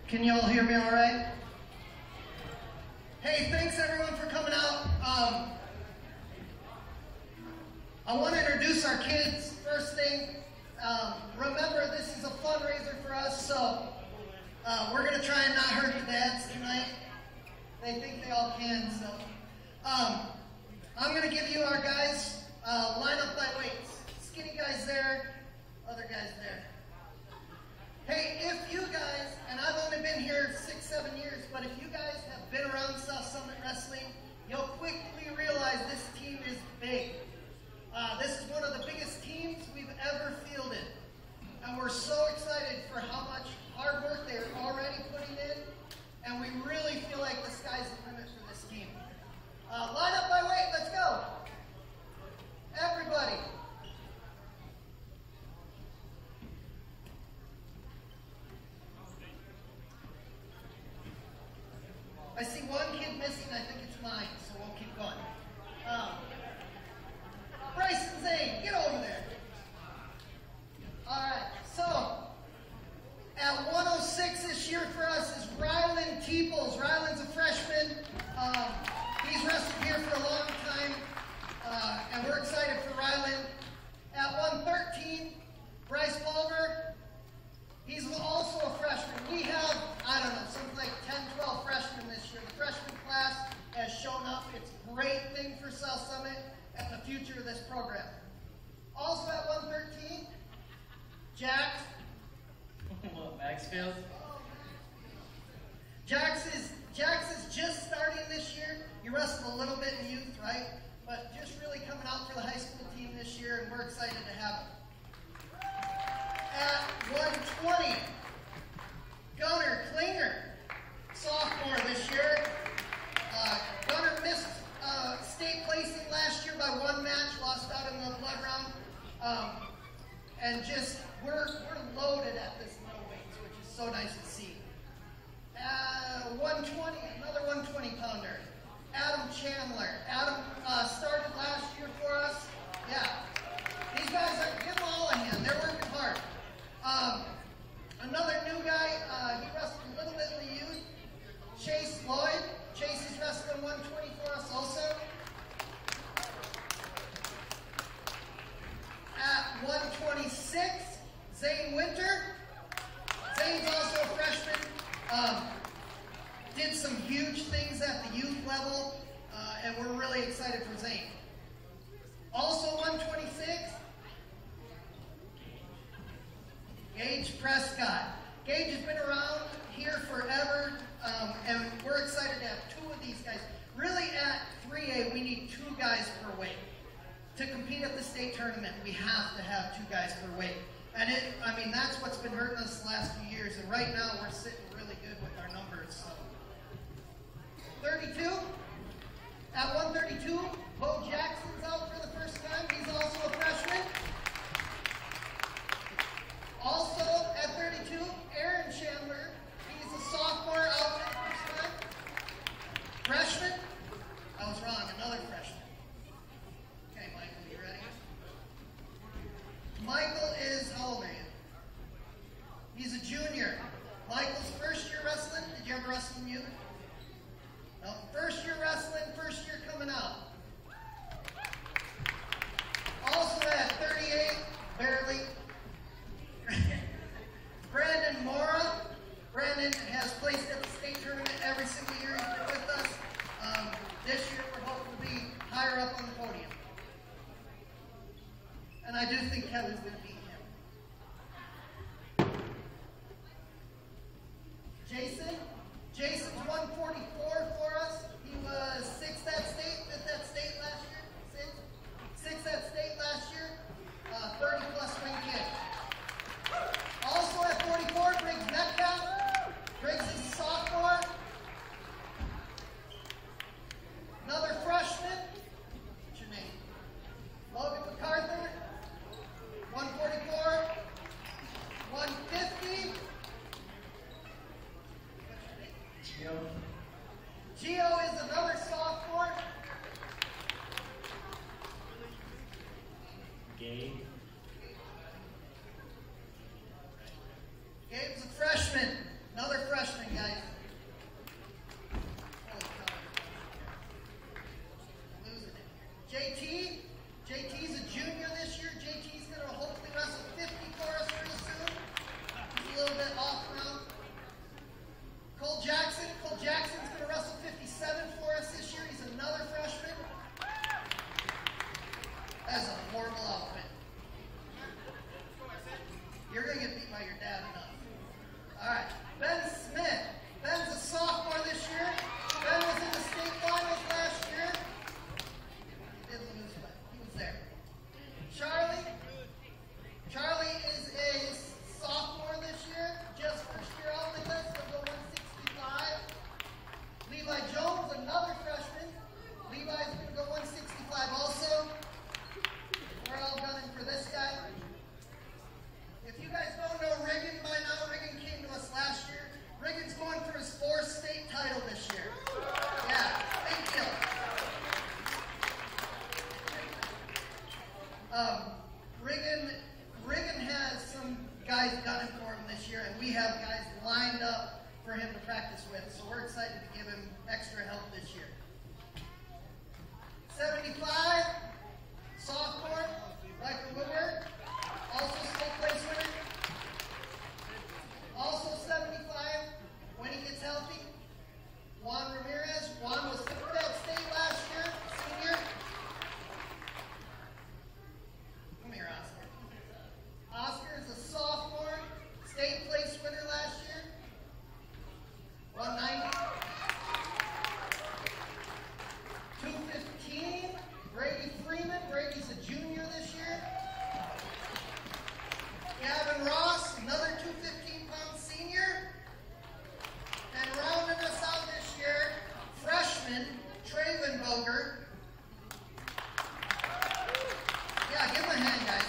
Can you all hear me all right? Hey, thanks everyone for coming out. I want to introduce our kids. First thing, remember this is a fundraiser for us, so we're going to try and not hurt the dads tonight. They think they all can, so. I'm going to give you our guys, line up by weights. Skinny guys there, other guys there. Hey, if you guys, and I've only been here 6-7 years, but if you guys have been around South Summit Wrestling, you'll quickly realize this team is big. This is one of the biggest teams we've ever fielded. And we're so excited for how much hard work they're already putting in, and we really feel like the sky's the limit for this team. Line up by weight, let's go. Everybody. I see one kid missing, I think it's mine, so we'll keep going. Bryson Zane, get over there. All right, so at 106 this year for us is Rylan Teeples. Rylan's a freshman. He's wrestled here for a long time, and we're excited for Rylan. At 113, Bryce Pulver. He's also a freshman. We have, I don't know, something like 10, 12 freshmen this year. The freshman class has shown up. It's a great thing for South Summit and the future of this program. Also at 113, Jax. What, Maxfield? Jax is just starting this year. He wrestled a little bit in youth, right? But just really coming out for the high school team this year, and we're excited to have him. At 120, Gunnar Klinger, sophomore this year. Gunnar missed state placing last year by one match, lost out in the blood round. And just, we're loaded at this middleweight, which is so nice to see. 120, another 120 pounder. Adam Chandler. Adam started last year for us. Yeah. These guys, give them all a hand. They're working hard. Another new guy, he wrestled a little bit in the youth. Chase Lloyd. Chase is wrestling 120 for us also. At 126, Zane Winter. Zane's also a freshman. Did some huge things at the youth level, and we're really excited for Zane. Also 126, Gage Prescott. Gage has been around here forever, and we're excited to have two of these guys. Really at 3A, we need 2 guys per weight. To compete at the state tournament, we have to have 2 guys per weight. And that's what's been hurting us the last few years, and right now we're sitting really good with our numbers. So. 32, at 132, Bo Jackson's out for the first time. He's also a freshman. Also at 32, Aaron Chandler. He's a sophomore out for the first time. Freshman? I was wrong, another freshman. Okay, Michael, you ready? Michael is, how old are you? He's a junior. Michael's first year wrestling. Did you ever wrestle in youth? No, first year wrestling, first year coming out. Also at 38, barely. Brandon Mora. Brandon has placed at the state tournament every single year he's been with us. This year we're hoping to be higher up on the podium. And I do think Kevin's going to beat him. Jason. Jason's 144 for us. He was 6th at state, 5th at state last year. 6th at state last year. 30 plus wing kick. Also at 44, Briggs Metcalf. Briggs is a sophomore. Another freshman. What's your name? Logan MacArthur. 144. Traven Boger. Yeah, give him a hand, guys.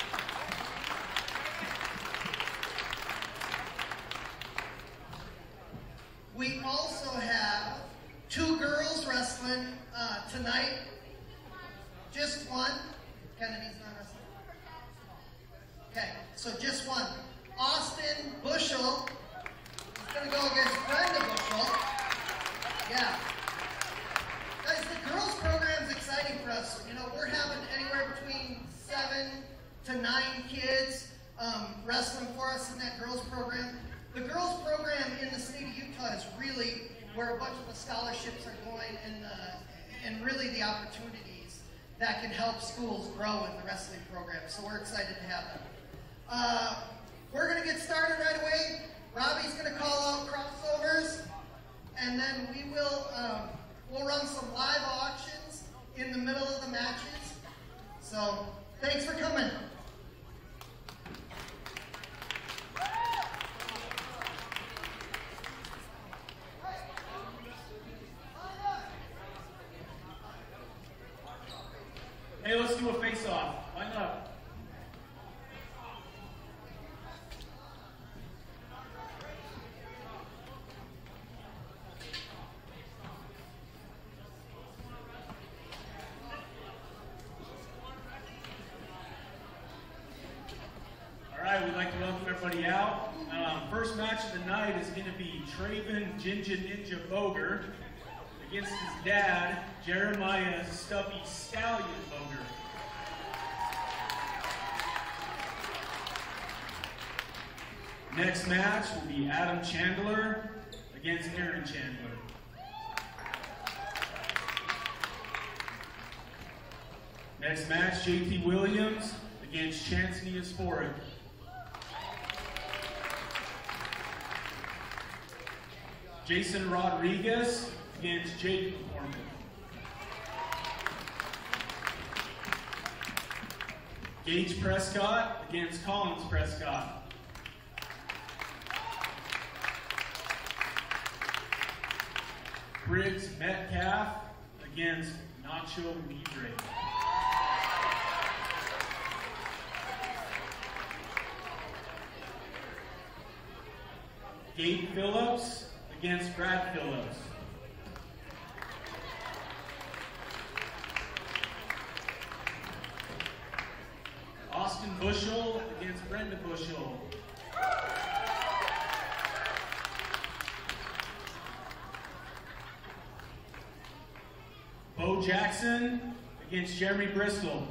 We also have 2 girls wrestling tonight. Just one. Kennedy's not wrestling. Okay, so just one. Austin Bushel is going to go against Brenda Bushel. Yeah. Guys, the girls program is exciting for us. You know, we're having anywhere between 7 to 9 kids wrestling for us in that girls program. The girls program in the state of Utah is really where a bunch of the scholarships are going and really the opportunities that can help schools grow in the wrestling program. So we're excited to have them. We're going to get started right away. Robbie's going to call out crossovers, and then we will we'll run some live auctions in the middle of the matches. So thanks for coming. Hey, let's do a face-off. Line up. All right, we'd like to welcome everybody out. First match of the night is going to be Traven Ginger Ninja Boger against his dad, Jeremiah Stubby Stallion Boger. Next match will be Adam Chandler against Aaron Chandler. Next match, JT Williams against Chancey Asporic. Jason Rodriguez against Jake McCormick. Gage Prescott against Collins Prescott. Briggs Metcalf against Nacho Libre. Gabe Phillips against Brad Phillips. Austin Bushel against Brenda Bushel. Bo Jackson against Jeremy Bristol.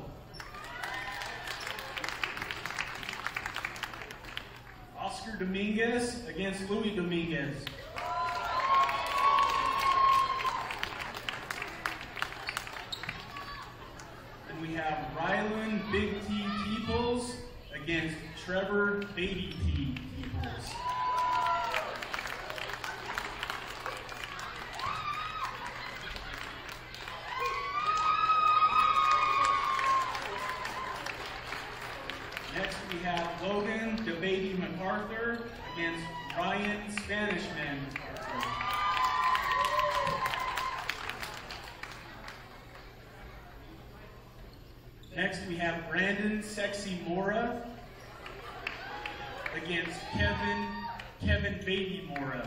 Oscar Dominguez against Louis Dominguez. And we have Rylan Big T Peoples against Trevor Baby T Peoples. Next we have Logan DeBaby MacArthur against Ryan Spanishman MacArthur. Next we have Brandon Sexy Mora against Kevin Baby Mora.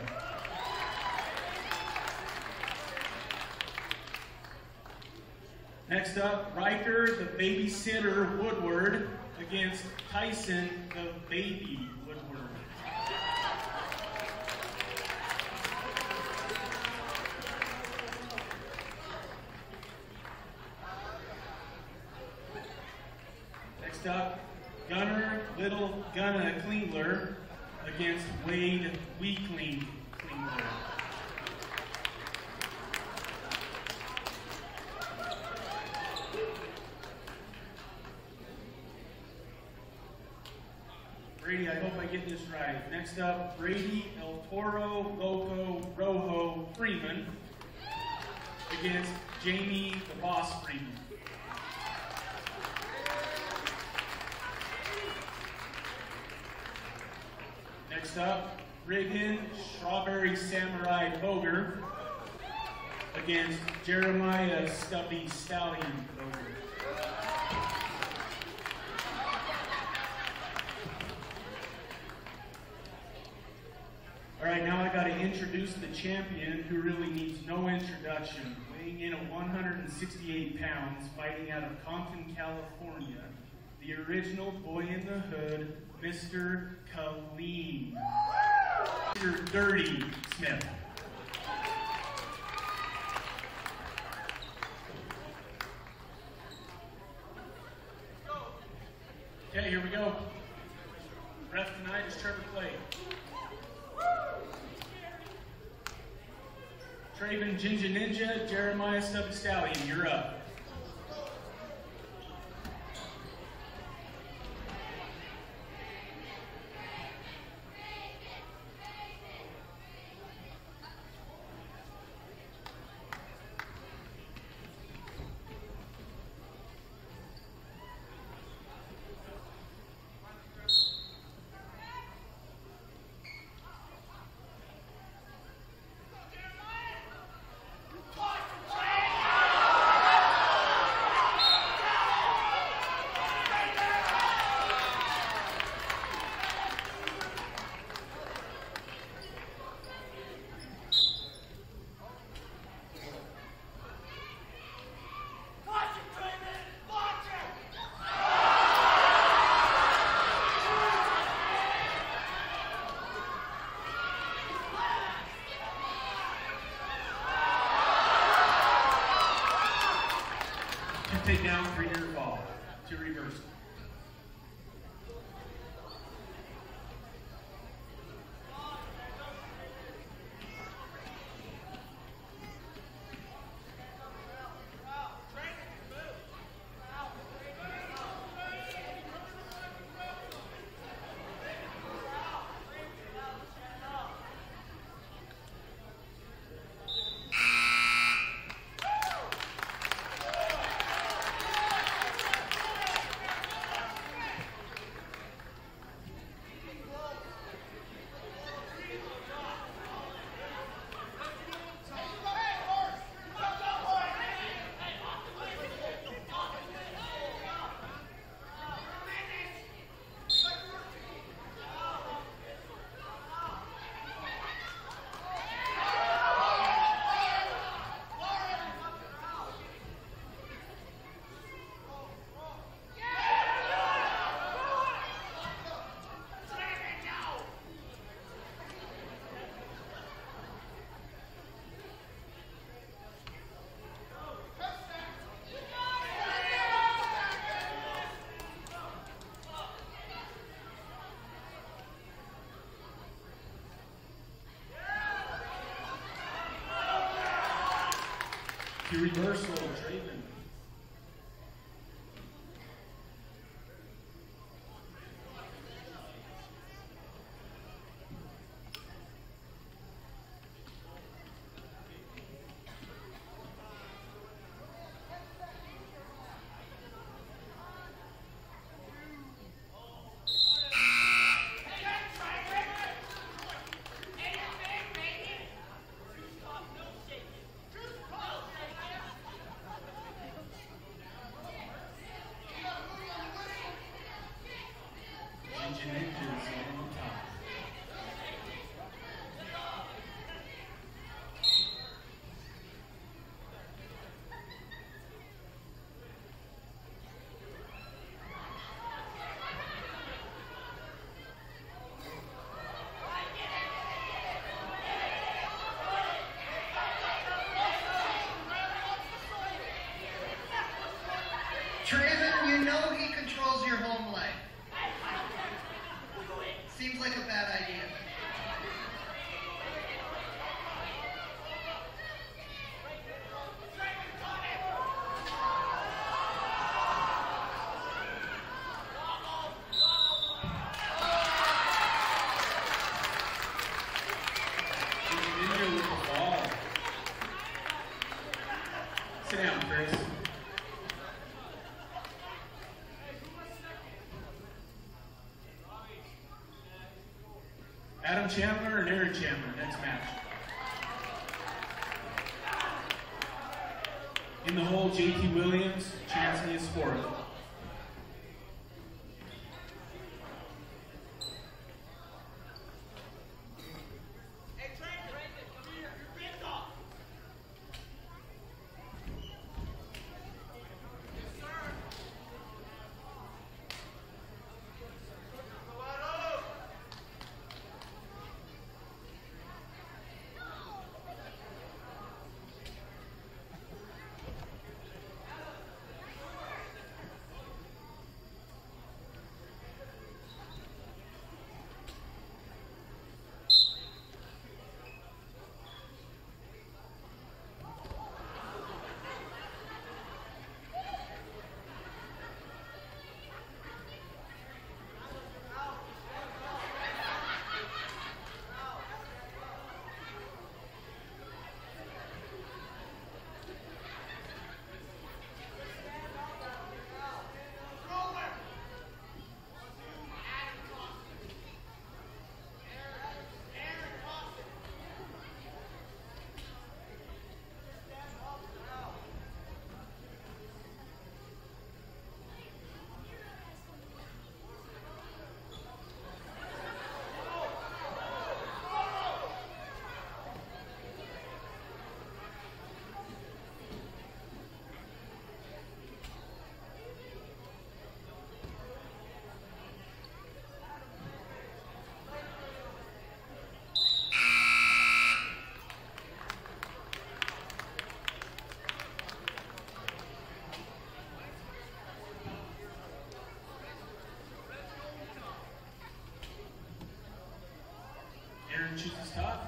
Next up, Riker the Babysitter Woodward against Tyson the Baby Woodward. Next up, Gunner Little Gunna Klingler against Wade Weakling Klingler. Brady, I hope I get this right. Next up, Brady El Toro Loco Rojo Freeman against Jamie the Boss Freeman. Next up, Riggin Strawberry Samurai Boger against Jeremiah Stubby Stallion Boger. All right, now I got to introduce the champion who really needs no introduction. Weighing in at 168 pounds, fighting out of Compton, California, the original boy in the hood, Mr. Kaleem. Mr. Dirty Smith. Okay, here we go. Ref tonight is Trevor Clay. Traven Ginger Ninja, Jeremiah Stubby Stallion, you're up. Take down, 3-year fall to reversal. To reversal, Traven. Traven, you know he controls your home life. Seems like a bad idea. Sit down, Chris. Adam Chandler and Eric Chandler, next match. In the hole, JT Williams, Chance Neosporin. Aaron chooses top.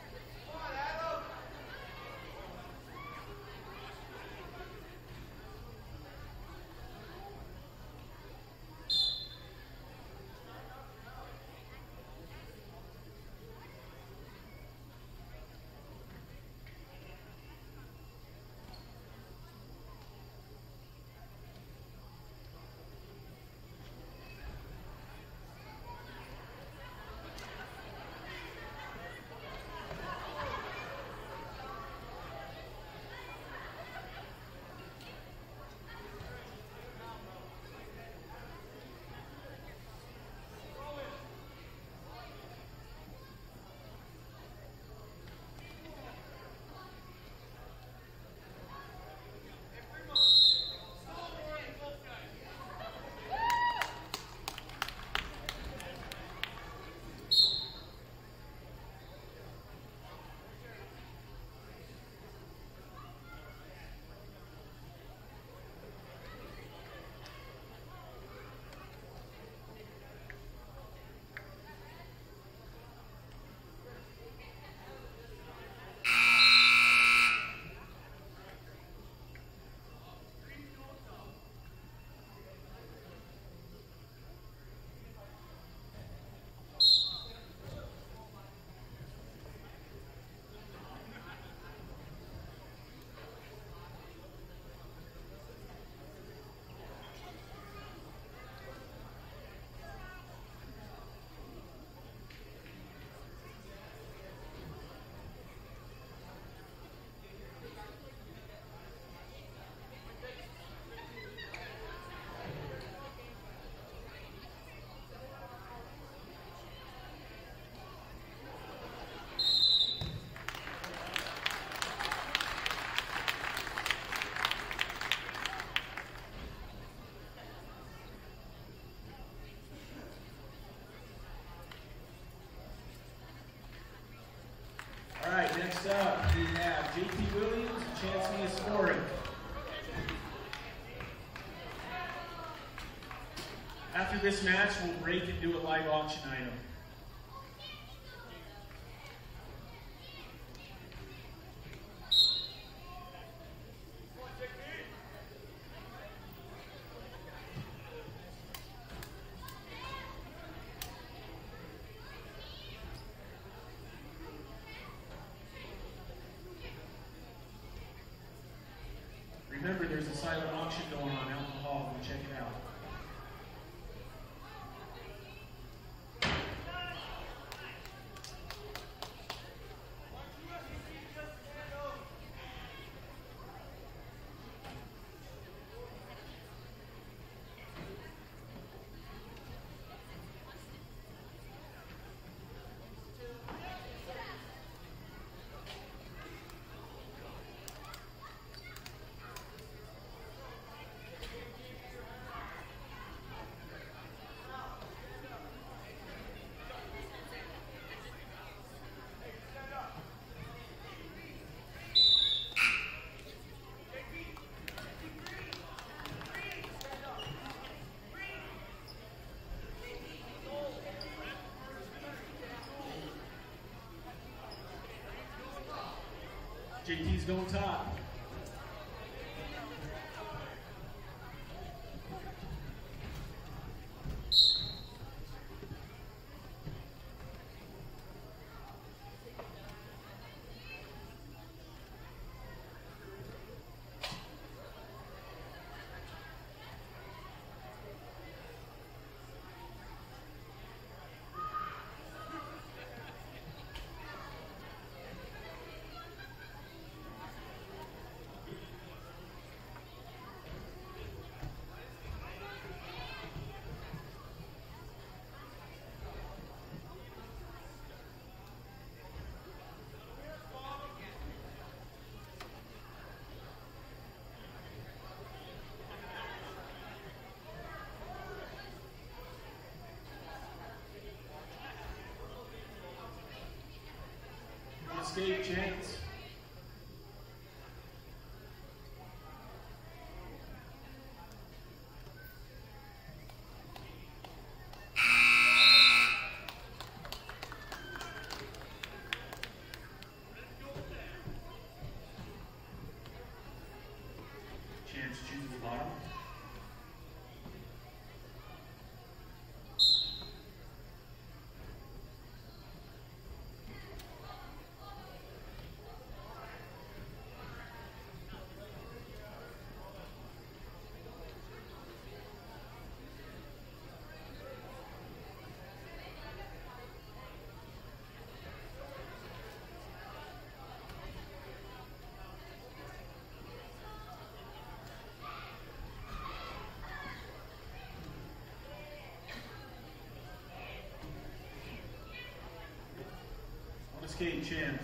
All right, next up we have JT Williams and Chance Neosporin. After this match, we'll break and do a live auction item. Remember, there's a silent auction going on out in the hall. Go check it out. going top. Escape chance. Chance chooses bottom. Escape chance.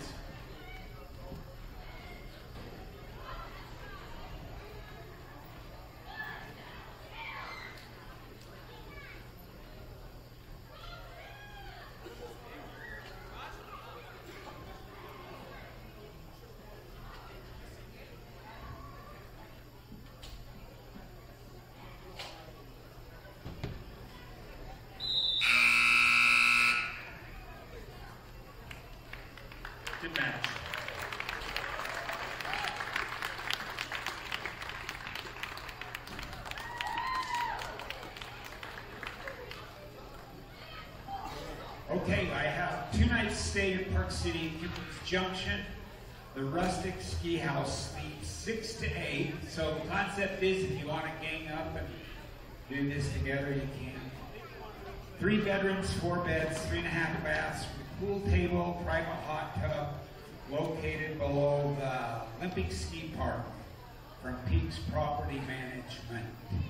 Good match. Okay, I have 2 nights stay in Park City, Gibbons Junction. The Rustic Ski House sleeps 6 to 8. So the concept is if you want to gang up and do this together, you can. 3 bedrooms, 4 beds, 3.5 baths, pool table, private hot tub, located below the Olympic Ski Park from Peaks Property Management.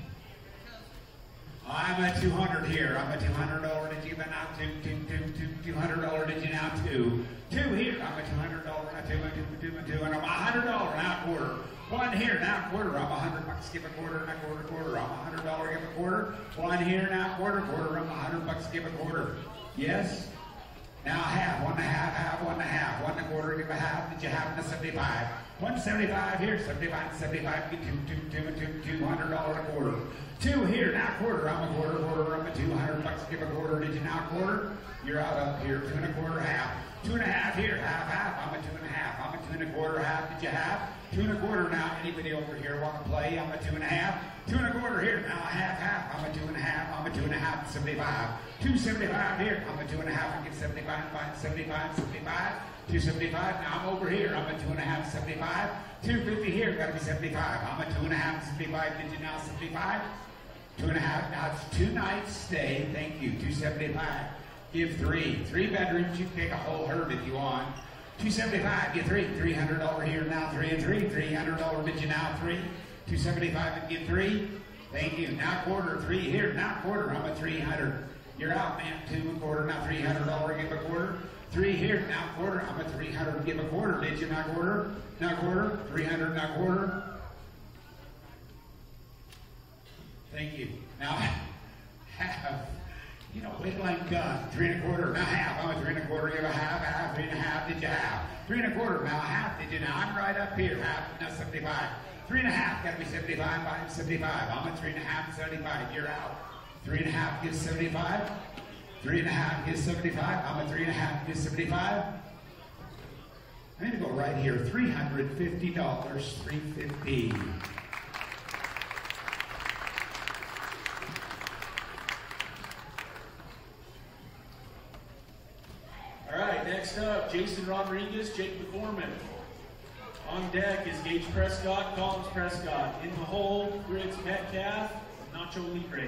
I'm a 200 here. I'm a $200 did you now $200 did you now two here. I'm a $200 now two and I'm a $100 now quarter. 1 here now quarter. I'm $100 give a quarter now quarter. I'm $100 give a quarter. 1 here now quarter. I'm $100 give a quarter. Yes. Now half, 1 1/2, 1 1/2, 1 1/4, give a half. Did you have the 75? 175 here, 75, 75, get $200 a quarter. 2 here, now quarter. I'm a quarter. I'm a $200, give a quarter. Did you now quarter? You're out up here. 2 1/4, half. 2 1/2 here, half. I'm a 2 1/2. I'm a 2 1/4, half. Did you have? 2 1/4 now. Anybody over here want to play? I'm a 2 1/2. 2 1/4 here, now half. I'm a 2 1/2. I'm a 2 1/2, 75. 275 here. I'm a 2 1/2 and give 75, 75, 75. 275. Now I'm over here. I'm a 2 1/2, 75. 250 here. Got to be 75. I'm a 2 1/2, 75. Did you now 75? 2 1/2. Now it's 2 nights stay. Thank you. 275. Give 3. 3 bedrooms. You can take a whole herd if you want. 275. Give 3. $300 here now. 3 and 3. $300. Did you now 3? 275 and give 3. Thank you. Now quarter. 3 here. Now quarter. I'm a 300. You're out, man. 2 1/4. Now $300. Give a quarter. 3 here. Now quarter. I'm a 300. Give a quarter. Did you now quarter? Now quarter. 300. Now quarter. Thank you. Now half. You know, wait till I'm done. 3 1/4. Now half. I'm a 3 1/4. Give a half. 3 1/2. Did you have? 3 1/4. Now half. Did you now? I'm right up here. Half. Now 75. 3 1/2. Got to be 75. 75. I'm a 3 1/2. 75. You're out. 3 1/2 gives 75. 3 1/2 gives 75. I'm a 3 1/2 gives 75. I'm going to go right here, $350, $350. All right, next up, Jason Rodriguez, Jake the Foreman. On deck is Gage Prescott, Collins Prescott. In the hole, Griggs Metcalf, Nacho Libre.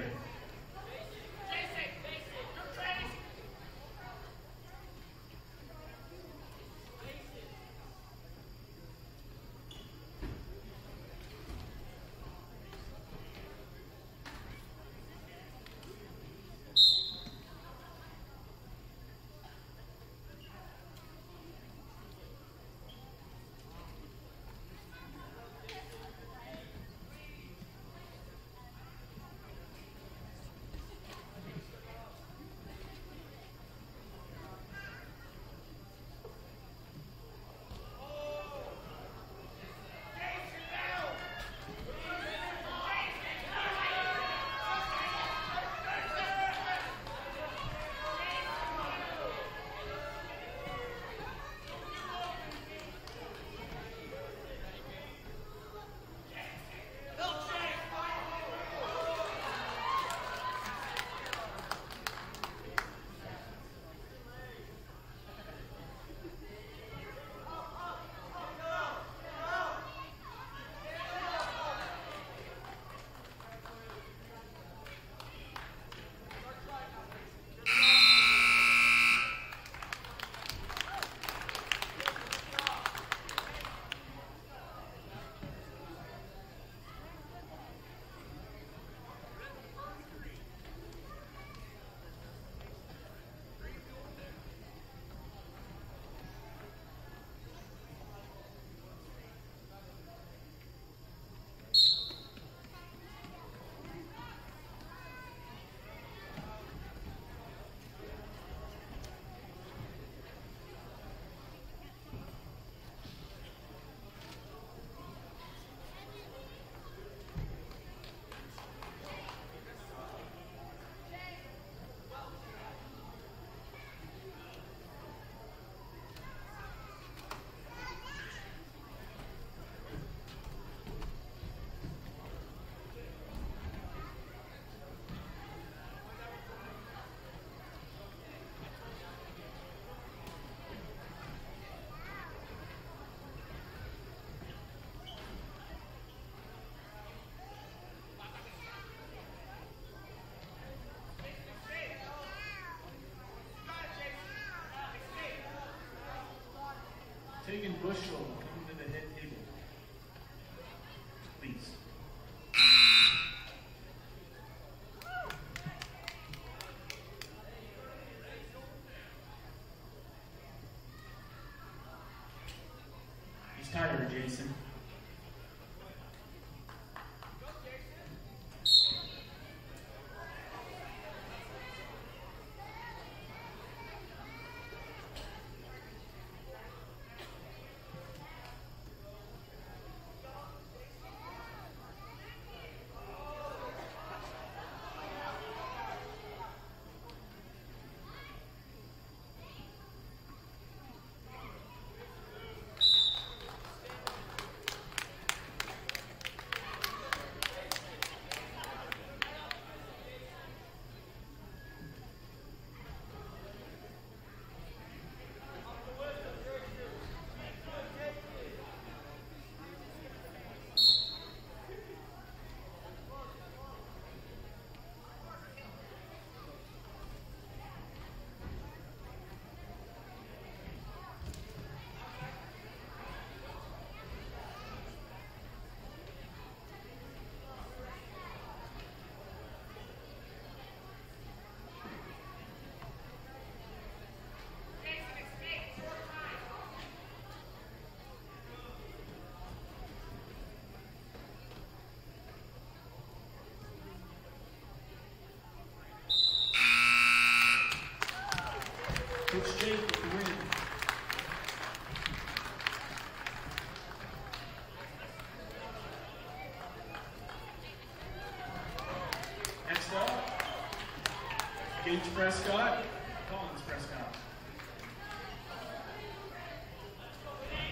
Tegan Bushel, come to the head table, please. He's tired, Jason. Coach Jake with the win. Next up, Gage Prescott, Collins Prescott.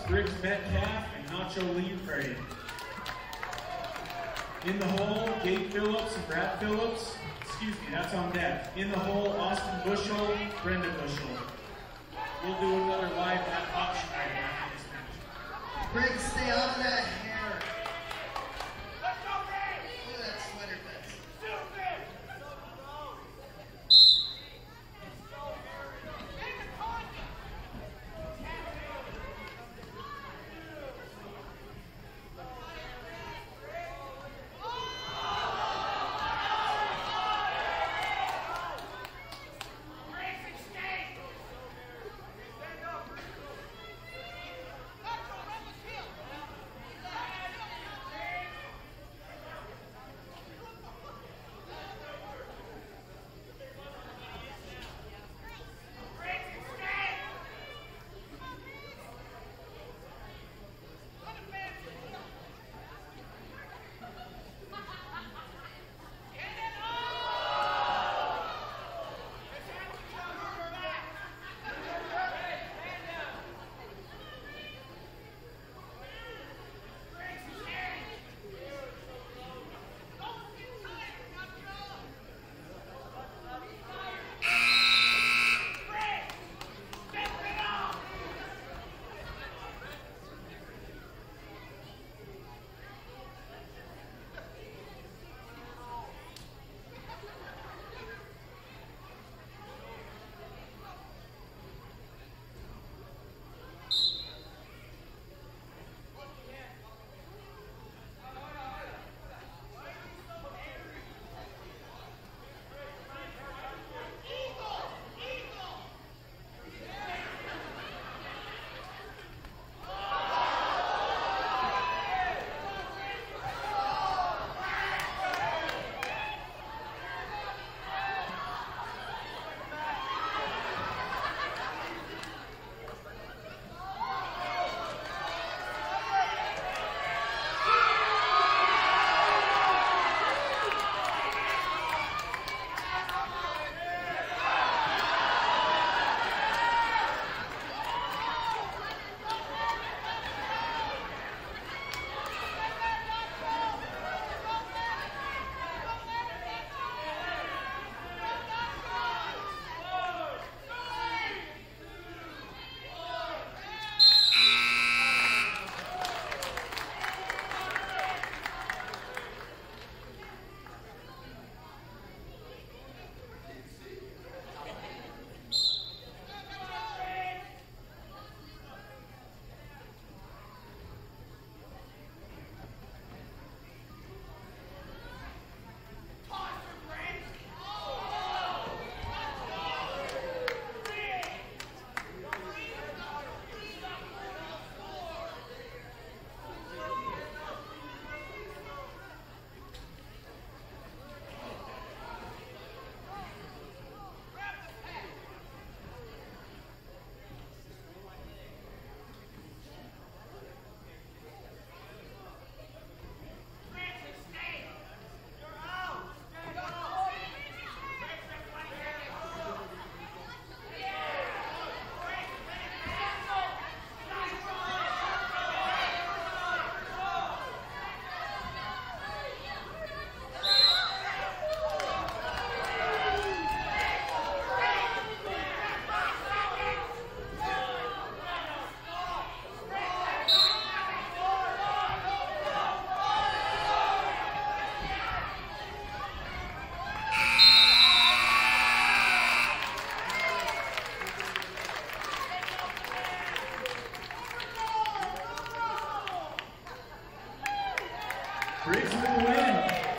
Briggs Metcalf and Nacho Libre. In the hole, Gabe Phillips and Brad Phillips. Excuse me, that's on deck. In the hole, Austin Bushel, Brenda Bushel. We'll do another live option item after this match. Briggs, stay out of that hair. Look at that sweater vest. Briggs with the win.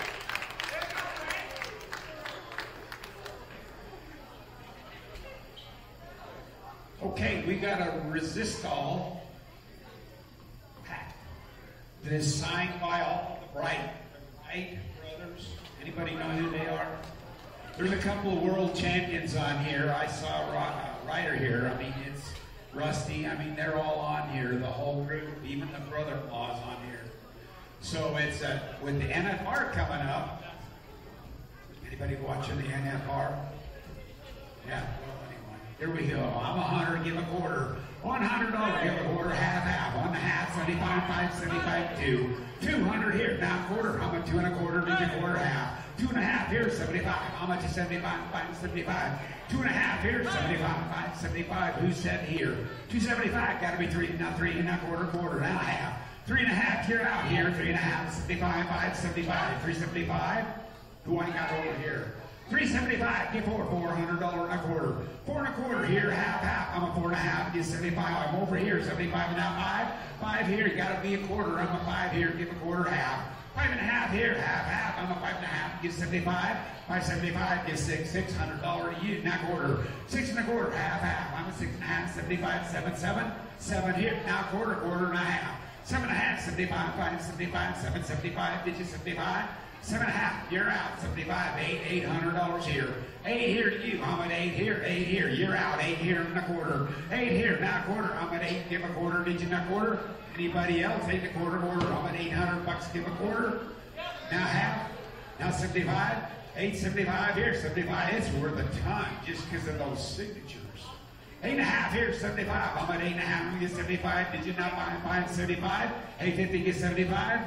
Okay, we got a Resistol pack that is signed by all the Wright brothers. Anybody know who they are? There's a couple of world champions on here. I saw Ryder here. I mean, it's Rusty. I mean, they're all on here, the whole group, even the brother-in-law's on here. So it's with the NFR coming up. Anybody watching the NFR? Yeah, well, anyway. Here we go. I'm a hunter, give a quarter. $100 here, quarter, half, 1 1/2, 75, 5, 75, 2. 200 here, now quarter, how much? 2 1/4, did you quarter, half. 2 1/2 here, 75, how much is 75, 5, 75. 2 1/2 here, 75, 5, 75, who said here? 275, gotta be 3, now 3 1/4, quarter, now half. 3 1/2 here, out here, 3 1/2, 75, 5, 75, 375. Who I got over here? 375, get $400 and a quarter. 4 1/4 here, half. I'm a 4 1/2, get 75. I'm over here, 75 and now 5. 5 here, gotta be a quarter. I'm a 5 here, give a quarter, half. 5 1/2 here, half. I'm a 5 1/2, get 75. 575, get $600 to you, now quarter. 6 1/4, half. I'm a 6 1/2, 75, 7. 7 here, now quarter, and a half. 7 1/2, 75, 5, 75, 7, 75, did you 75? 7 1/2, you're out, 75, $800 here. 8 here to you, I'm at 8 here, you're out, 8 here and a quarter. 8 here, now quarter, I'm at 8, give a quarter, did you not quarter? Anybody else, 8 1/4, I'm at $800, give a quarter. Now half, now 75, 875 here, 75, it's worth a ton just because of those signatures. 8 1/2 here, 75, I'm at 8 1/2, I'm gonna get 75, did you not find 75? 850, get 75.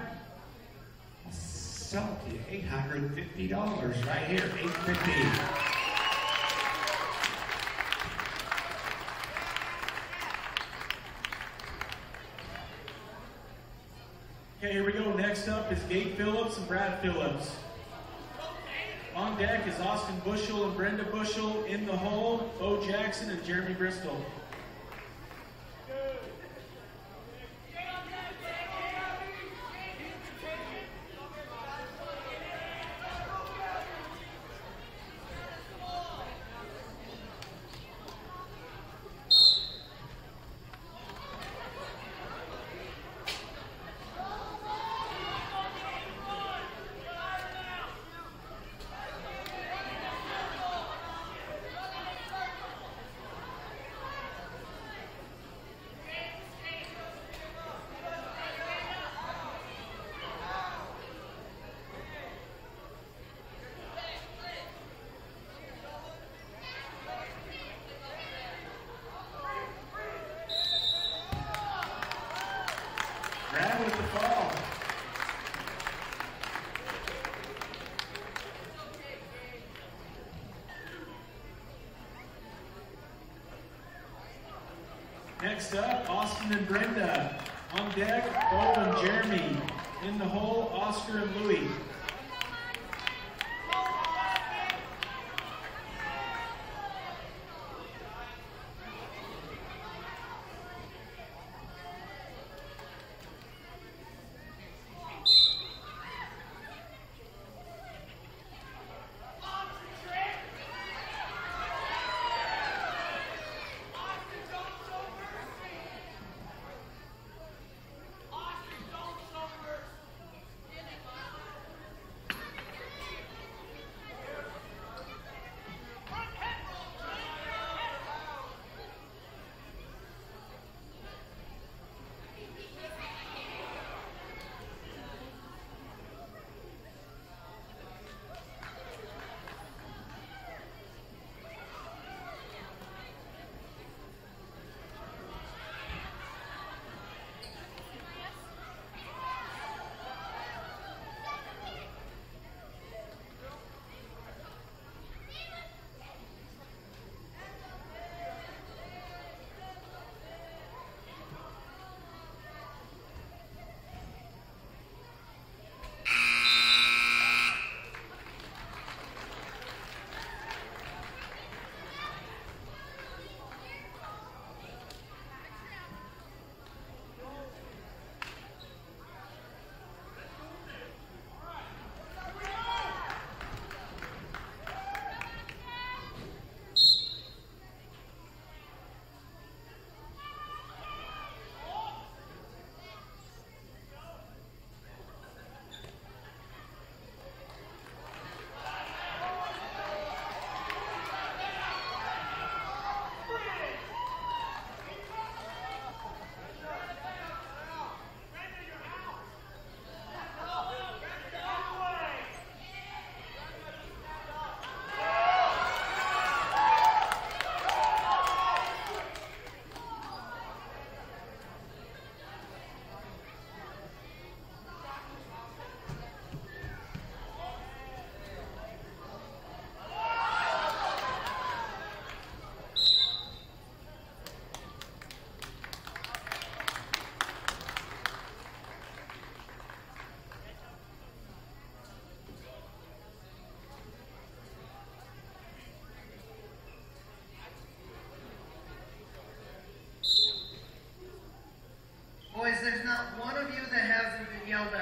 Sell it to you, $850 right here, $850. Okay, here we go. Next up is Gabe Phillips and Brad Phillips. On deck is Austin Bushel and Brenda Bushel. In the hole, Bo Jackson and Jeremy Bristol. Brad with the fall. Next up, Austin and Brenda. On deck, Bo and Jeremy. In the hole, Oscar and Louie.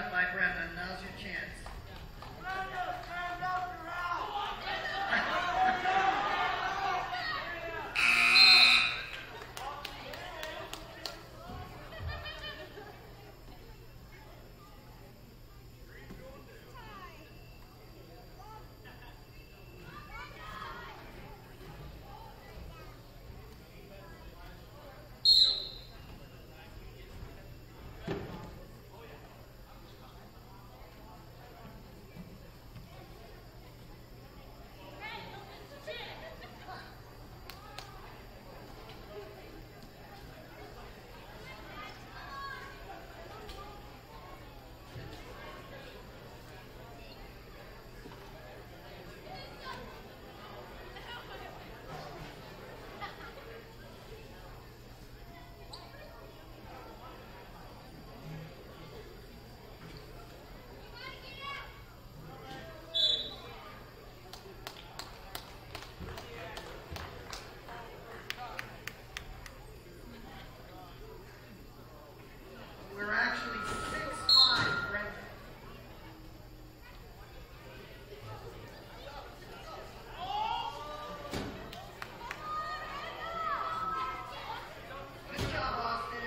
up by Brendan. Now's your chance. We're actually 6-5, Brendan. Good job, Austin.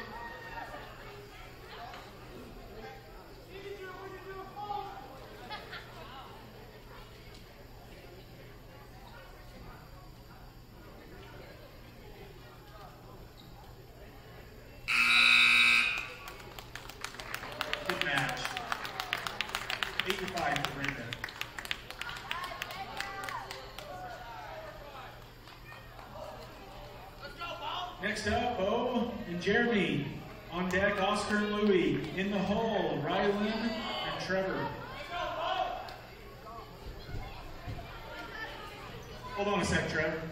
Good match. 8-5 for Brenda. Next up, Bo and Jeremy. On deck, Oscar and Louie. In the hole, Rylan and Trevor. Hold on a sec, Trevor.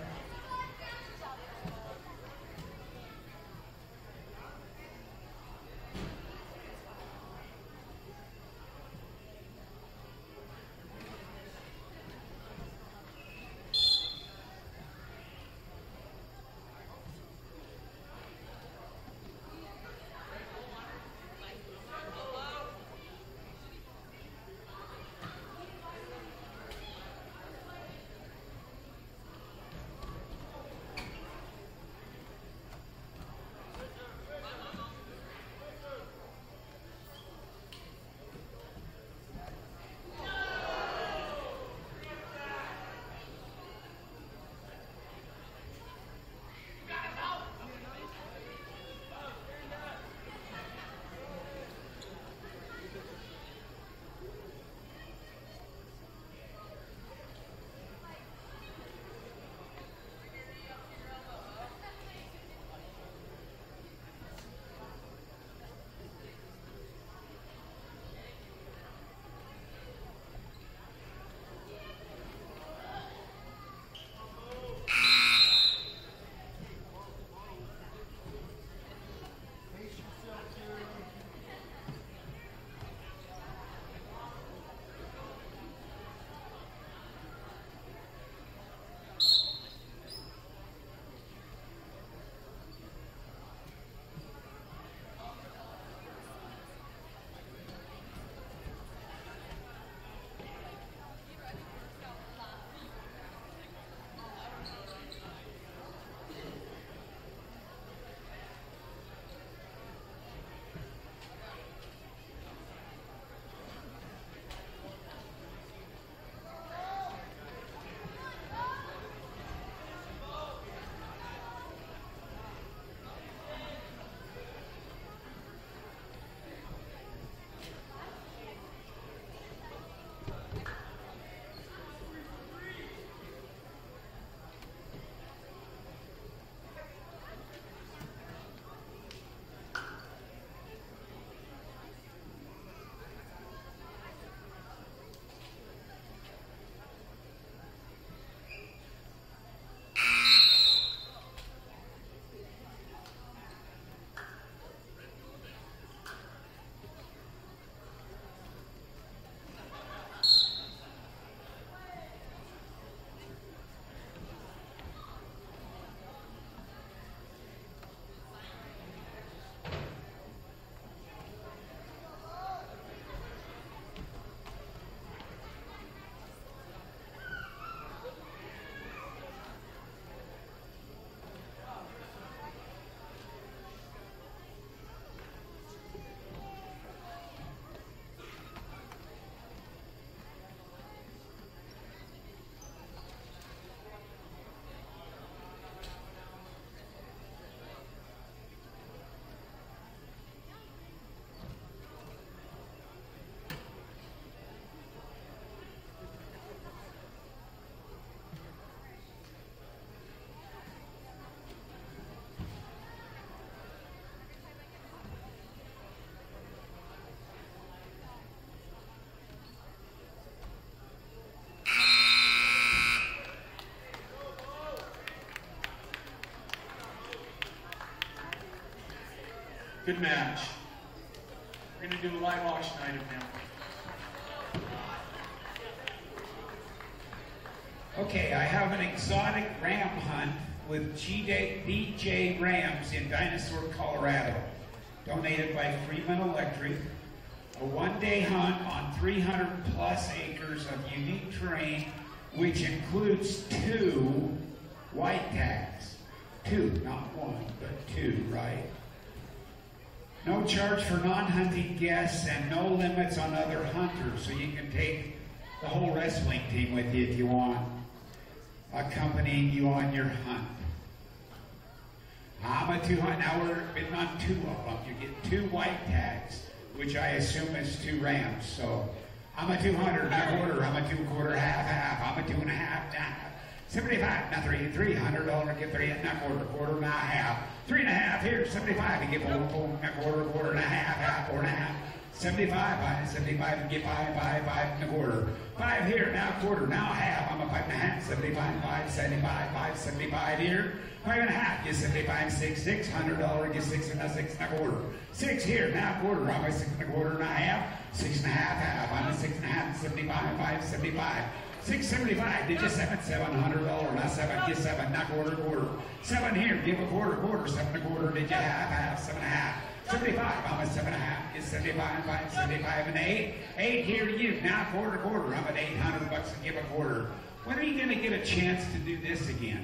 Good match. We're going to do a live auction item now. Okay, I have an exotic ram hunt with BJ Rams in Dinosaur, Colorado. Donated by Freeman Electric. A one-day hunt on 300 plus acres of unique terrain, which includes 2 white tags. 2, not 1, but 2, right? No charge for non-hunting guests and no limits on other hunters, so you can take the whole wrestling team with you if you want, accompanying you on your hunt. I'm a 200. Now we're bidding on 2 of them. You get 2 white tags, which I assume is 2 rams. So I'm a 200, not quarter. I'm a 2 quarter, half. I'm a 2 and a half, half. 75, not 3, $300, get 3, not quarter, quarter, not half. 3 and a half here, 75, and get 4, not quarter, quarter and a half, 4 and a half. 75, 75, and get 5 and a quarter. 5 here, now quarter, now half. I'm a 5 and a half, 75, 5, 75, 75 here. 5 and a half, get 75, 6, $600, get 6 and a quarter. 6 here, now quarter, I'm a 6 and a quarter and a half. 6 and a half, I'm a 6 and a half, 75, 5, 75. 675, did you 7, $700, not 7, get 7, not quarter, quarter. 7 here, give a quarter, 7 and a quarter, did you half, 7 and a half. 75, I'm a 7 and a half, get 75, 5, 75 and 8. 8 here to you, now quarter, I'm at $800 and give a quarter. When are you going to get a chance to do this again?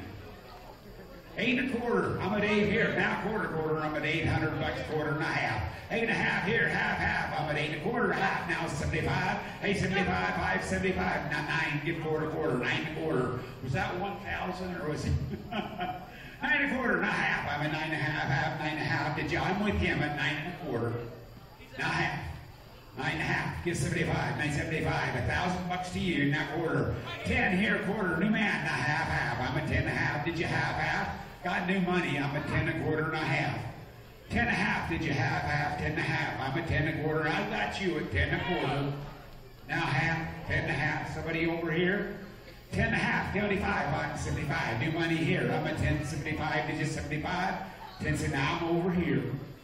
8 and a quarter, I'm at 8 here, now quarter, I'm at $800, quarter and a half. 8 and a half here, half, I'm at 8 and a quarter, half, now 75, 875, 575, now 9, give quarter, 9 and a quarter. Was that 1,000 or was it? 9 and a quarter, not half, I'm at 9 and a half, 9 and a half, did you? I'm with him at 9 and a quarter, now half. 9 and a half, get 75, 975, $1,000 to you, now quarter. 10 here, quarter, new man, now half, I'm at 10 and a half, did you half? Got new money, I'm at 10 and a quarter and a half. 10 and a half, did you half, 10 and a half, I'm at 10 and a quarter, I got you at 10 and a quarter. Now half, 10 and a half, somebody over here? 10 and a half, 75, I'm 75, new money here, I'm at 10.75, did you 75? 10, now I'm over here.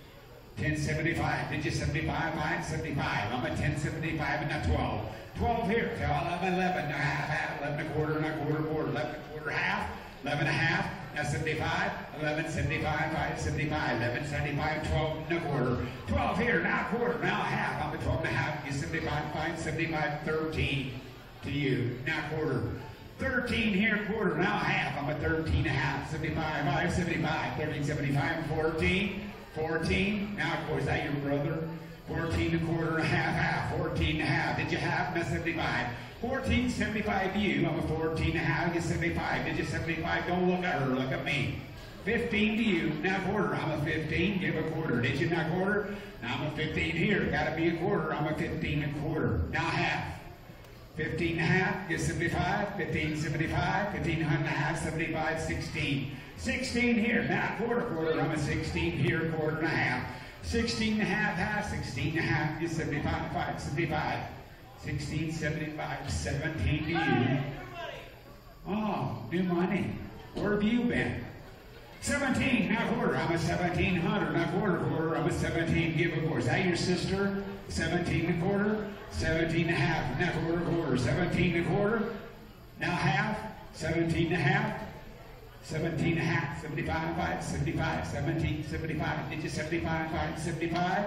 10.75, did you 75, 5.75, I'm at 10.75 and now 12. 12 here, 11, now half, 11 and a quarter, 11 and a quarter, half, 11 and a half, now 75, 11.75, 5.75, 11.75, 12 and a quarter. 12 here, now quarter, now half, I'm at 12 and a half, you 75, 5.75, 13 to you, now quarter. 13 here, quarter, now half, I'm at 13 and a half, 75, 5.75, 13.75, 14. 14, now of course, is that your brother? 14 and a quarter and a half, 14 and a half, did you half? Now 75. 14.75 to you, I'm a 14 and a half, get 75, did you 75? Don't look at her, look at me. 15 to you, now quarter, I'm a 15, give a quarter, did you now quarter? Now I'm a 15 here, gotta be a quarter, I'm a 15 and a quarter, now half. 15 and a half, get 75, 15.75, 15 and a half, 75, 16. 16 here, now quarter, I'm a 16 here, quarter and a half. 16 and a half, 16 and a half, get 75, 5, 75. 16, 75, 17 to you. Oh, new money. Where have you been? 17, now quarter, I'm a 1700, now quarter, I'm a 17, give a quarter. Is that your sister? 17 and a quarter, 17 and a half, now quarter, 17 and a quarter, now half, 17 and a half, 17 and a half, 75, 5, 75, 17, 75, did you 75, 5, 75?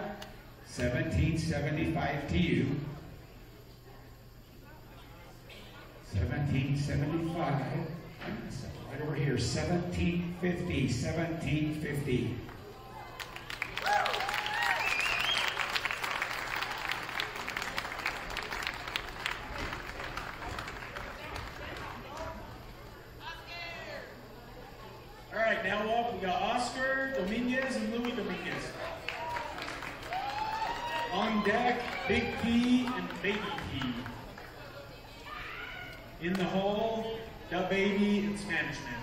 17.75 to you. 17.75. Right over here, 17.50, 17.50. All right, now up, we got Oscar Dominguez and Louis Dominguez. On deck, Big P and Baby P. In the hole, Da Baby and Spanish Man.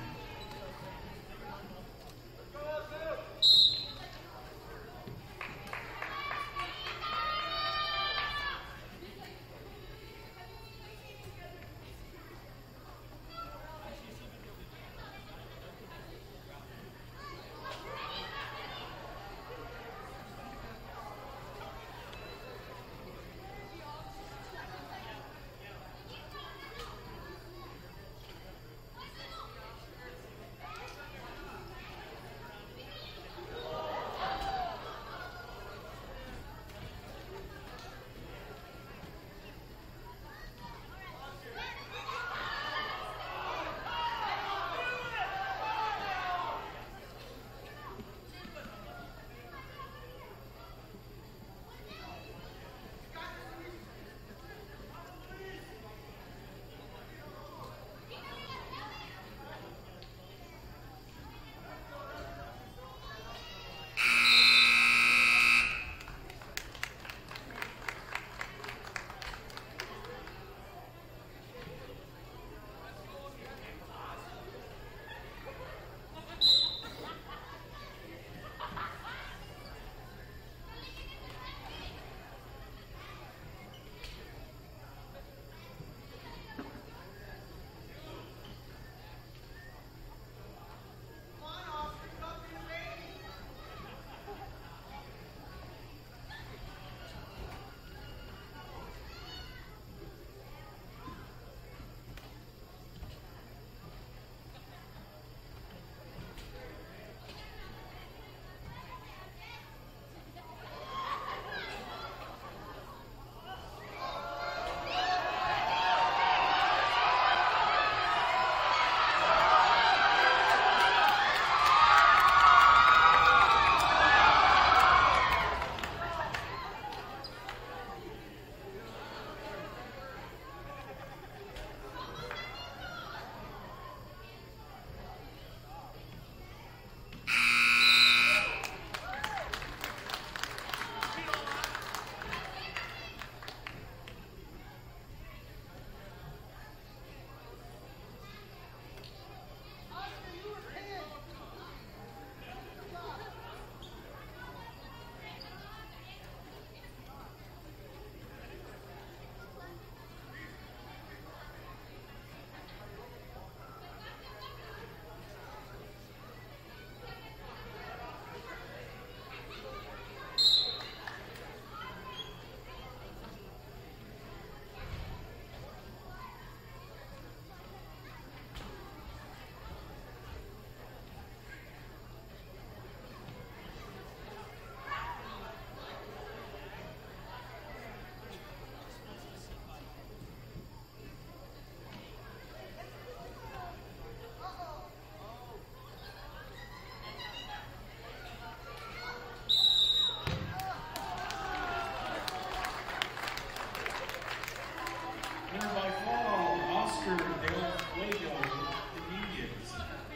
Winner by fall, Oscar Del Fuego, the Indians.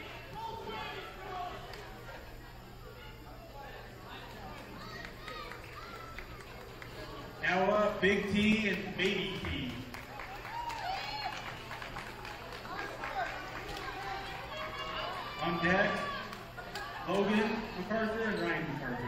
Now up, Big T and Baby T. On deck, Logan MacArthur and Ryan MacArthur.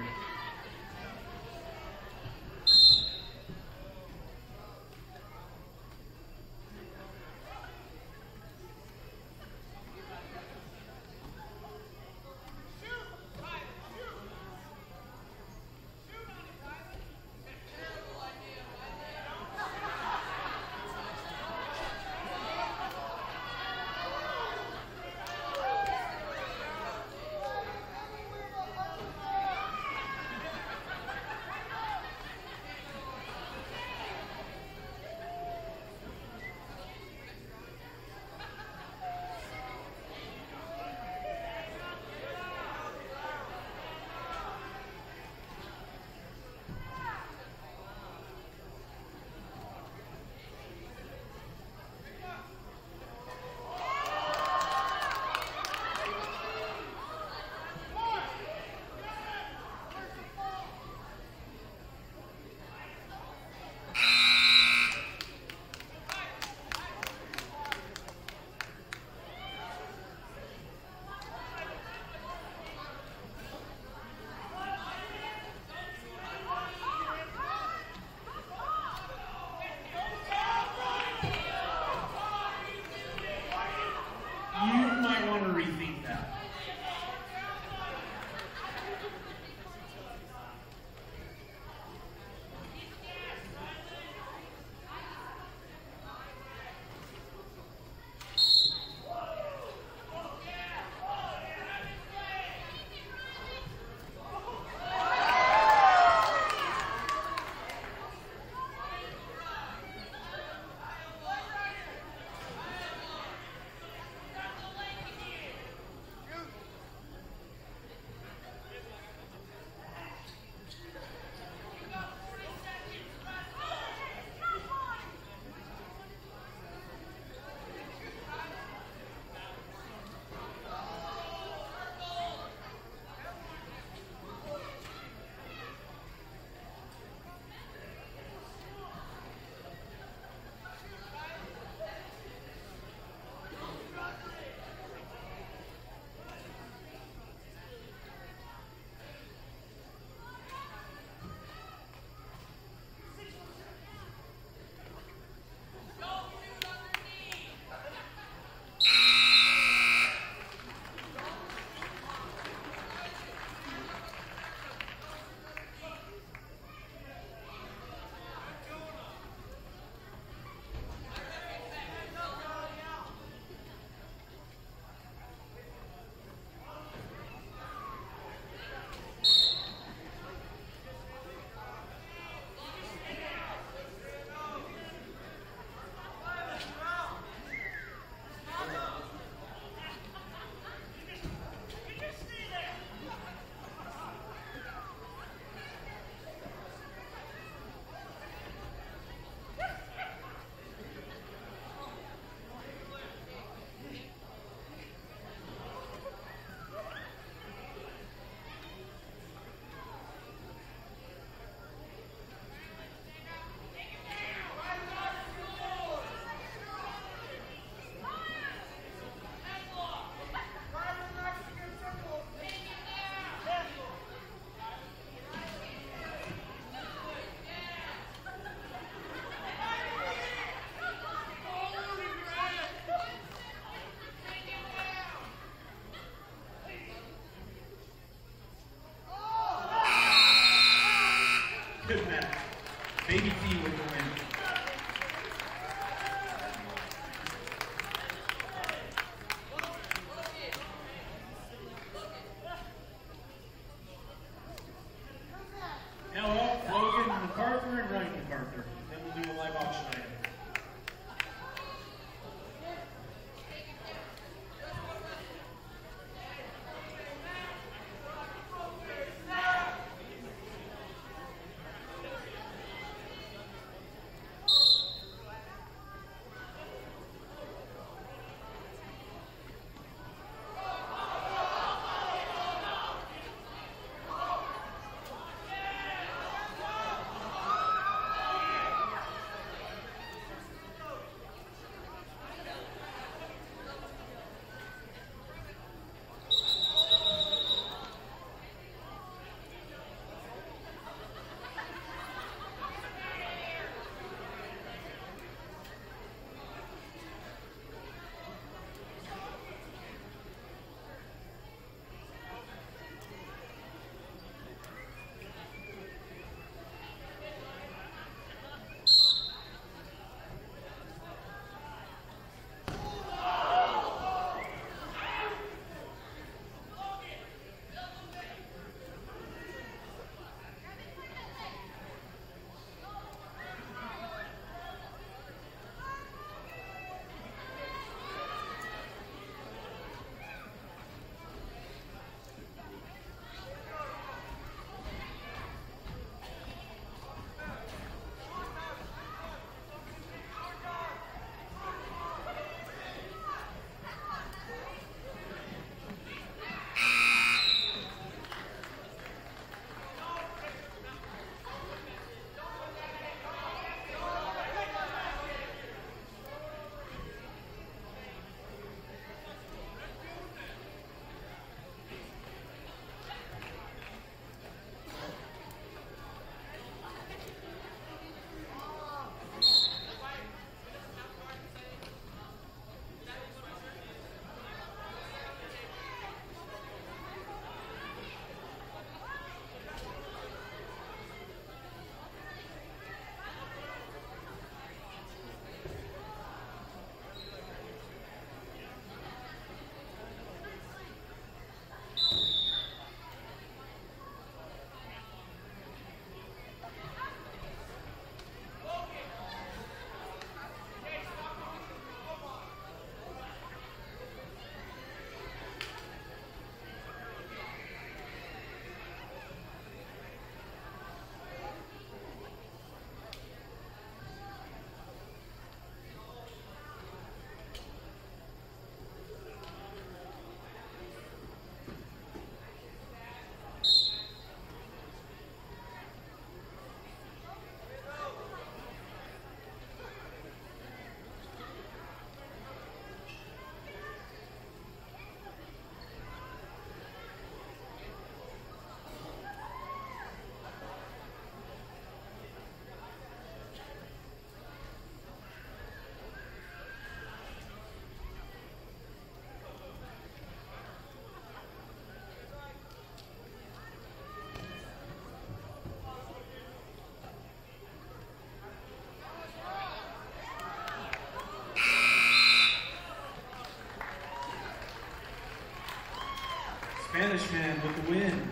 Spanish Man with the win.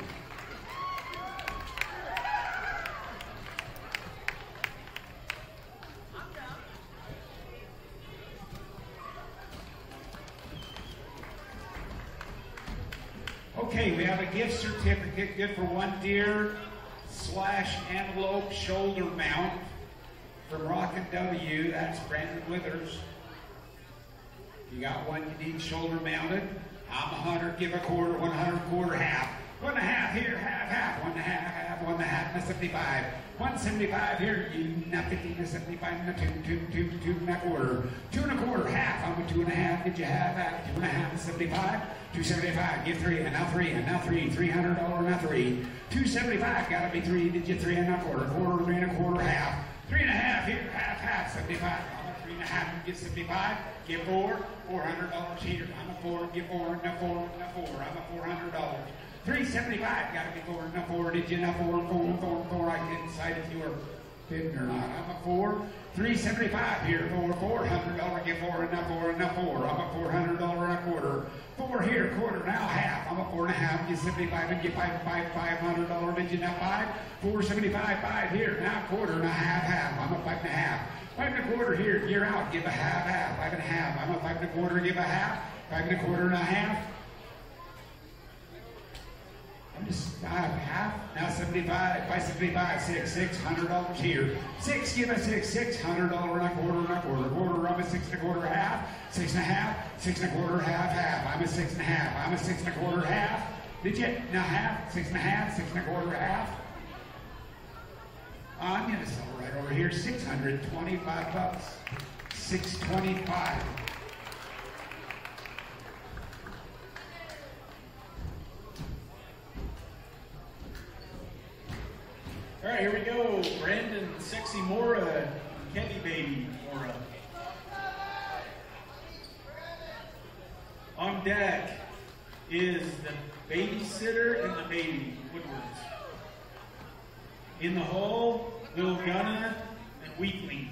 Okay, we have a gift certificate good for one deer / antelope shoulder mount from Rockin' W. That's Brandon Withers. You got one you need shoulder mounted. I'm 100, give a quarter, 100, quarter, half. 1 1/2 here, half, 1 1/2, 1 1/2, and a 75. 175 here, you not 50, and a 75, and a 2 1/4. 2 1/4, half, I'm a 2 1/2, did you have that? 2 1/2, and 75. 275, give 3, and now 3, and now 3, $300, and now 3. 275, gotta be 3, did you 3 1/4, quarter, 3 1/4, half. 3 1/2 here, half, 75. 3 1/2, give 75, give 4, $400 here. I'm a 4, give 4, and a 4, and a 4. I'm a $400. 375, gotta be 4, and a 4. Did you know 4? I didn't decide if you were kidding or not. I'm a 4. 375 here, $400, give 4, and a 4, and a 4. I'm a $400 and a quarter. 4 here, quarter, now half. I'm a 4 1/2, give 75, and give $500. Did you know 5? 475, 5 here, now quarter, and a half. I'm a 5 1/2. 5 1/4 here, you're out, give a half, 5 1/2. I'm a 5 1/4, give a half, 5 1/4 and a half. I'm just half, now 75, 575, 6, $600 here. 6, give a 6, $600 and a quarter, quarter, I'm a 6 1/4, half, 6 1/2, 6 1/4, half, I'm a 6 1/2, I'm a 6 1/4, half. Did you? Now half, 6 1/2, 6 1/4, half. I'm gonna sell right over here, $625, $625. All right, here we go. Brandon Sexy Mora and Kenny Baby Mora. On deck is the babysitter and the baby Woodwards. In the hole, Lil Gunna and Weakling.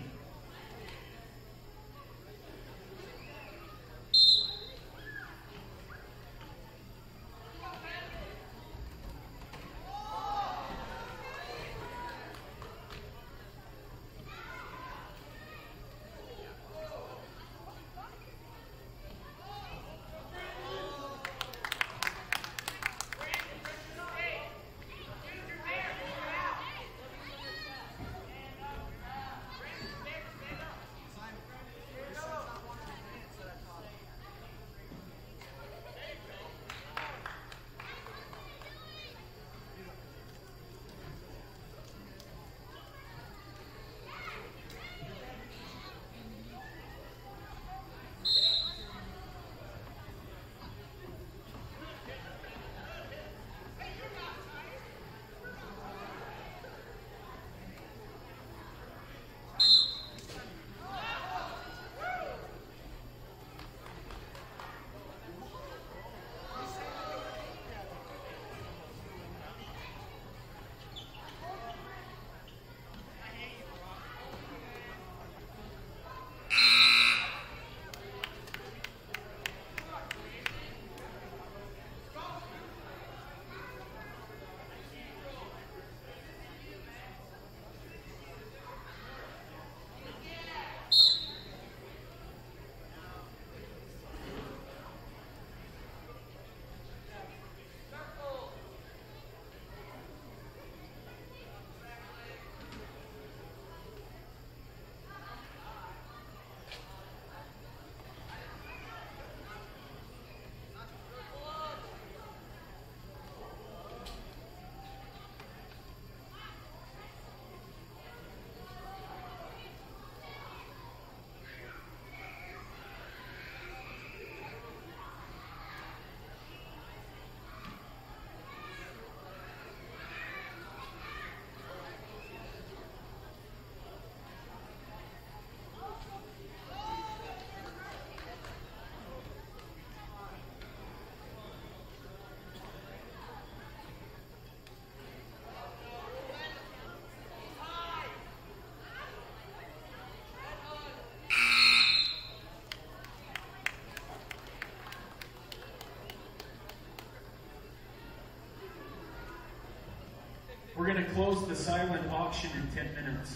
silent auction in 10 minutes.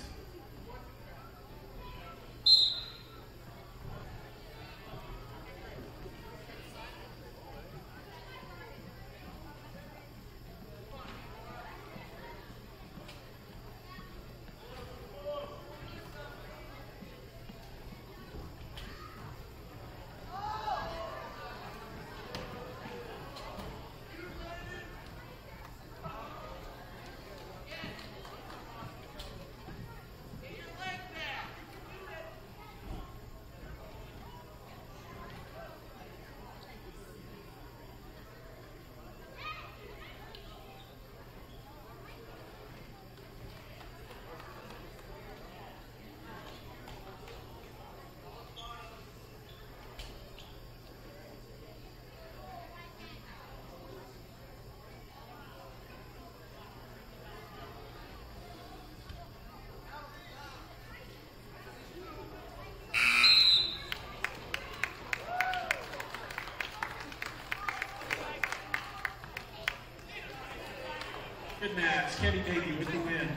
Good match, Kenny Baby with the win.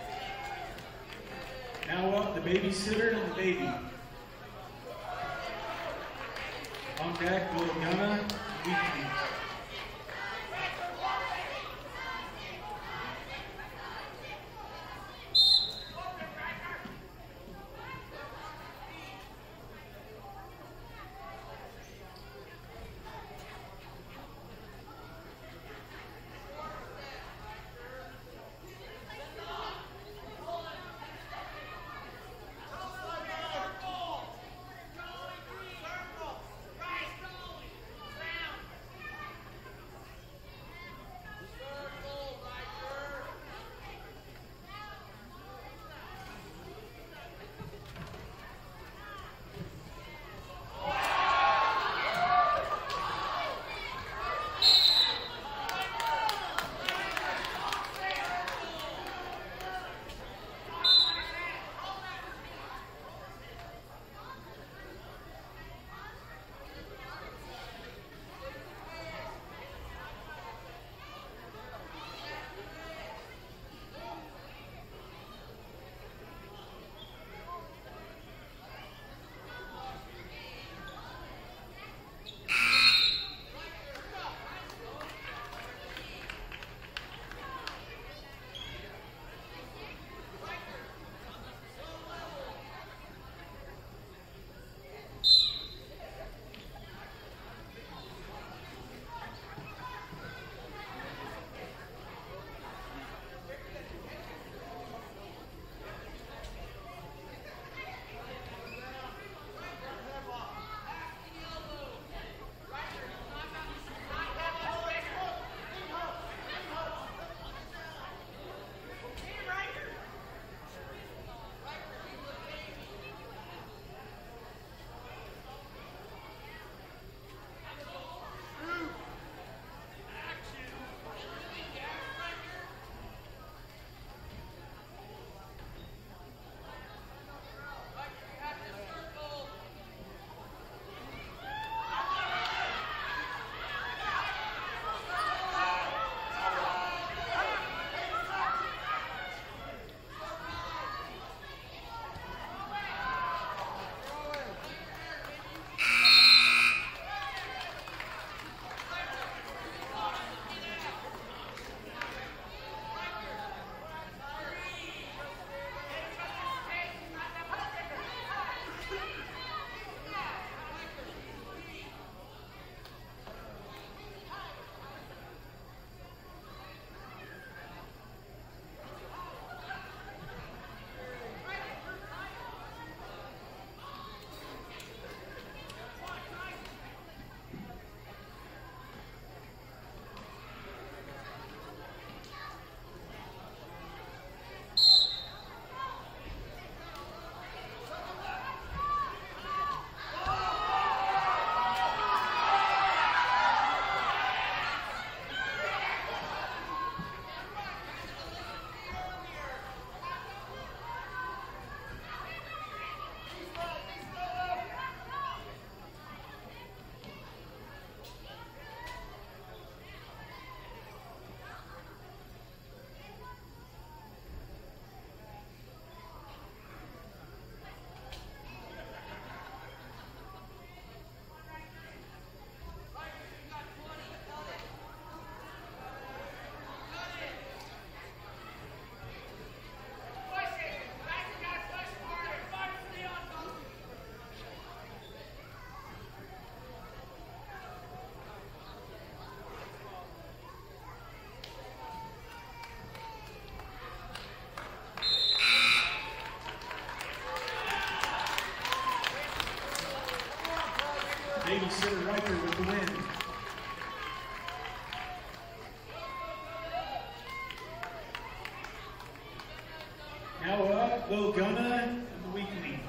Now up, the babysitter and the baby. On deck, Gunna, Weekly. Babysitter Riker with the win. Now up, Lil Gunna and the Weekly.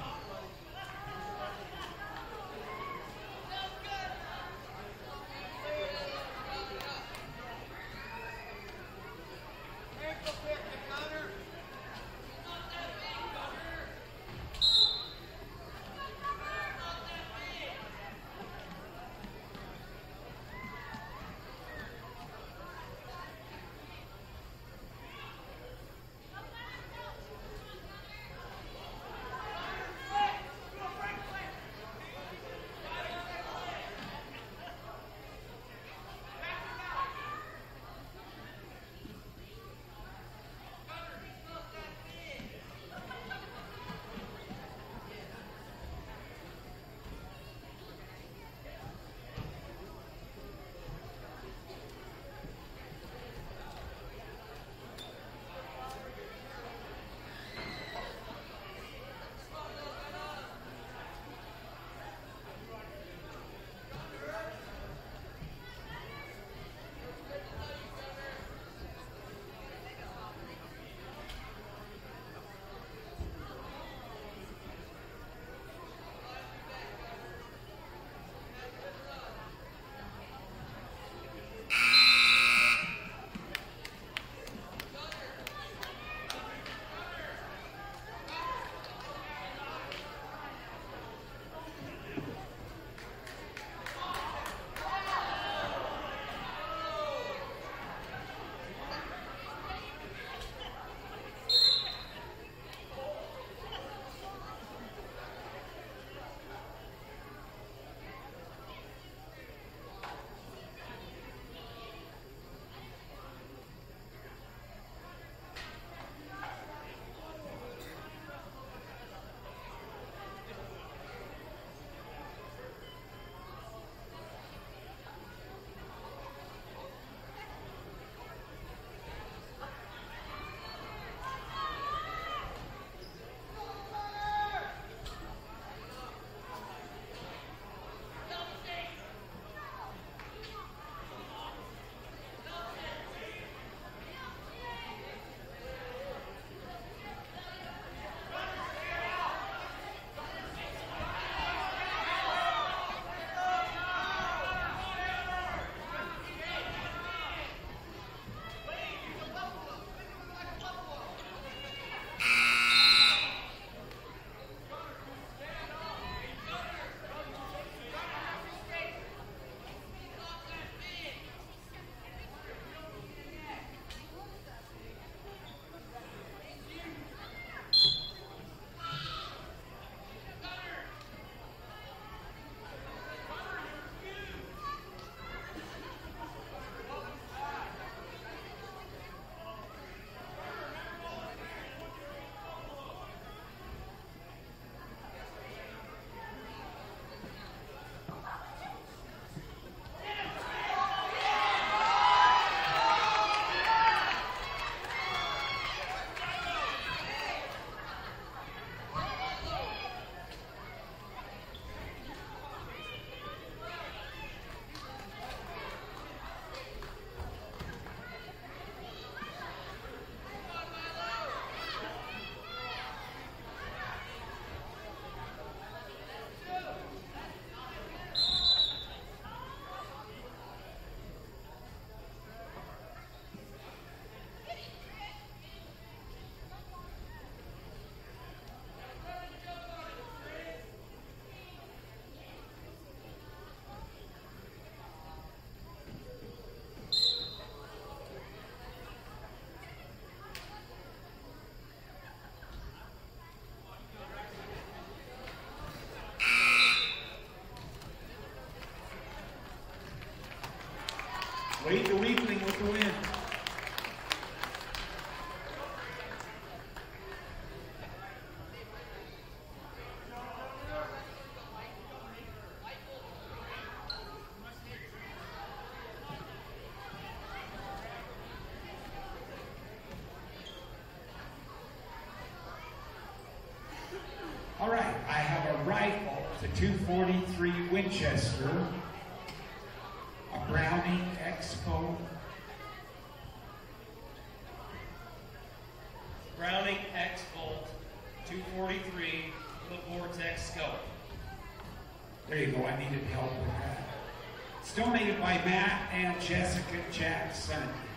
Wade the Weakling with the win. All right, I have a rifle the 243 Winchester, a Browning X-Colt, Browning X-Bolt 243 the Vortex Scope. There you go, I needed help with that. It's donated by Matt and Jessica Jackson.